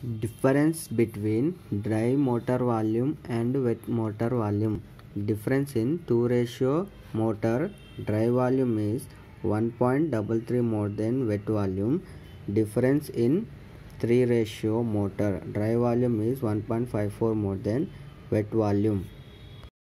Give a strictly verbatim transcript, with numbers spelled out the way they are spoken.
Difference between dry mortar volume and wet mortar volume. Difference in two ratio mortar. Dry volume is one point three three more than wet volume. Difference in three ratio mortar. Dry volume is one point five four more than wet volume.